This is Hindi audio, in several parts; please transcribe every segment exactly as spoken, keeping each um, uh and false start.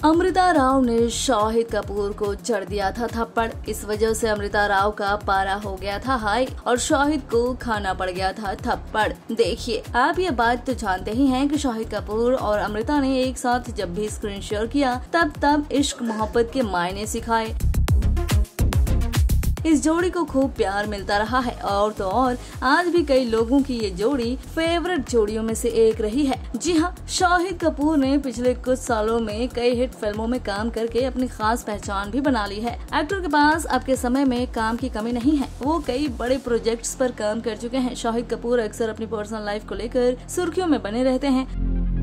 अमृता राव ने शाहिद कपूर को जड़ दिया था थप्पड़। इस वजह से अमृता राव का पारा हो गया था हाई और शाहिद को खाना पड़ गया था थप्पड़। देखिए, आप ये बात तो जानते ही हैं कि शाहिद कपूर और अमृता ने एक साथ जब भी स्क्रीन शेयर किया तब तब इश्क मोहब्बत के मायने सिखाए। इस जोड़ी को खूब प्यार मिलता रहा है और तो और आज भी कई लोगों की ये जोड़ी फेवरेट जोड़ियों में से एक रही है। जी हाँ, शाहिद कपूर ने पिछले कुछ सालों में कई हिट फिल्मों में काम करके अपनी खास पहचान भी बना ली है। एक्टर के पास अब के समय में काम की कमी नहीं है, वो कई बड़े प्रोजेक्ट्स पर काम कर चुके हैं। शाहिद कपूर अक्सर अपनी पर्सनल लाइफ को लेकर सुर्खियों में बने रहते हैं।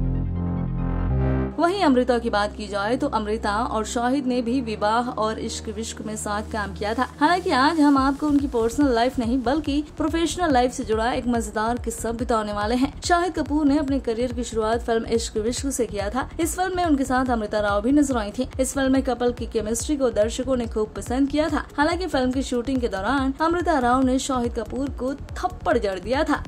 वहीं अमृता की बात की जाए तो अमृता और शाहिद ने भी विवाह और इश्क विश्क में साथ काम किया था। हालांकि आज हम आपको उनकी पर्सनल लाइफ नहीं बल्कि प्रोफेशनल लाइफ से जुड़ा एक मजेदार किस्सा बताने वाले हैं। शाहिद कपूर ने अपने करियर की शुरुआत फिल्म इश्क विश्क से किया था। इस फिल्म में उनके साथ अमृता राव भी नजर आई थी। इस फिल्म में कपल की केमिस्ट्री को दर्शकों ने खूब पसंद किया था। हालांकि फिल्म की शूटिंग के दौरान अमृता राव ने शाहिद कपूर को थप्पड़ जड़ दिया था।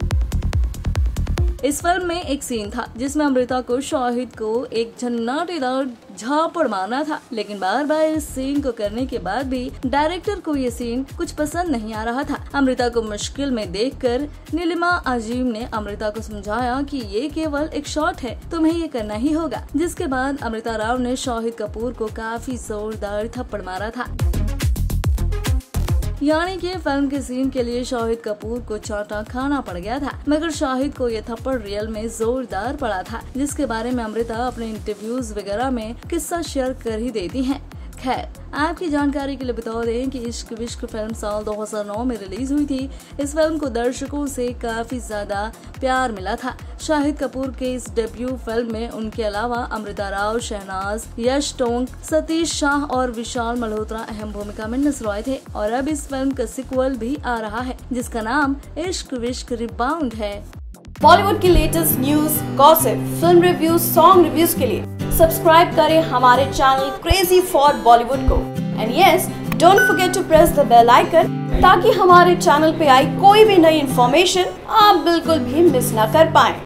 इस फिल्म में एक सीन था जिसमें अमृता को शाहिद को एक झन्नाटेदार झापड़ मारना था, लेकिन बार बार इस सीन को करने के बाद भी डायरेक्टर को ये सीन कुछ पसंद नहीं आ रहा था। अमृता को मुश्किल में देखकर नीलिमा अजीम ने अमृता को समझाया कि ये केवल एक शॉट है, तुम्हें ये करना ही होगा। जिसके बाद अमृता राव ने शाहिद कपूर को काफी जोरदार थप्पड़ मारा था। यानी कि फिल्म के सीन के लिए शाहिद कपूर को चाटा खाना पड़ गया था, मगर शाहिद को ये थप्पड़ रियल में जोरदार पड़ा था, जिसके बारे में अमृता अपने इंटरव्यूज वगैरह में किस्सा शेयर कर ही देती हैं। खैर, आपकी जानकारी के लिए बता दें कि इश्क विश्क फिल्म साल दो हज़ार नौ में रिलीज हुई थी। इस फिल्म को दर्शकों से काफी ज्यादा प्यार मिला था। शाहिद कपूर के इस डेब्यू फिल्म में उनके अलावा अमृता राव, शहनाज, यश टोंग, सतीश शाह और विशाल मल्होत्रा अहम भूमिका में नजर आए थे। और अब इस फिल्म का सिक्वल भी आ रहा है जिसका नाम इश्क विश्क रिबाउंड है। बॉलीवुड की latest news, gossip, film reviews, song reviews के लिए सब्सक्राइब करें हमारे चैनल क्रेजी फॉर बॉलीवुड को। And yes, don't forget to press the bell icon ताकि हमारे चैनल पे आई कोई भी नई इन्फॉर्मेशन आप बिल्कुल भी मिस ना कर पाएं।